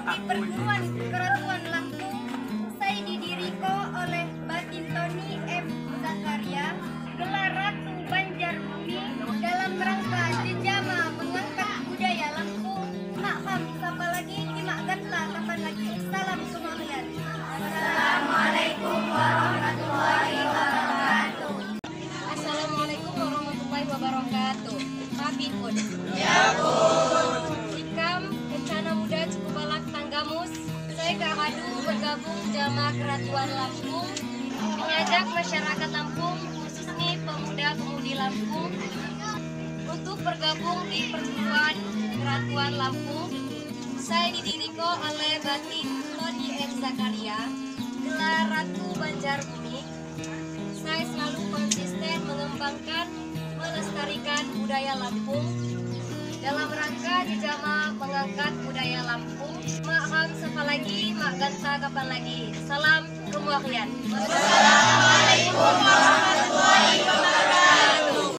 Di Perguruan Keratuan Lampung, saya didirikan oleh Batin Tony M. Zakaria, gelar Ratu Banjarbumi dalam rangka jejama mengangkat budaya Lampung. Mak Ham, siapa lagi? Kimak Ganta, kapan lagi? Salam kemuliaan. Assalamualaikum warahmatullahi wabarakatuh. Assalamualaikum warahmatullahi wabarakatuh. Mabi pun. Ya pun. Sikam Kencana Muda Cukubalak Tanggamus. Saya Kak Madu bergabung jamaah Keratuan Lampung, mengajak masyarakat Lampung, khususnya pemuda-pemudi Lampung, untuk bergabung di Perguruan Keratuan Lampung. Saya didirikan oleh Batin Tony M. Zakaria, gelar Ratu Banjarbumi. Saya selalu konsisten mengembangkan, melestarikan budaya Lampung dalam rangka jejama mengangkat budaya Lampung. Mak Ham, siapa lagi? Mak Ganta, kapan lagi? Salam kemuliaan. Wassalamualaikum warahmatullahi wabarakatuh.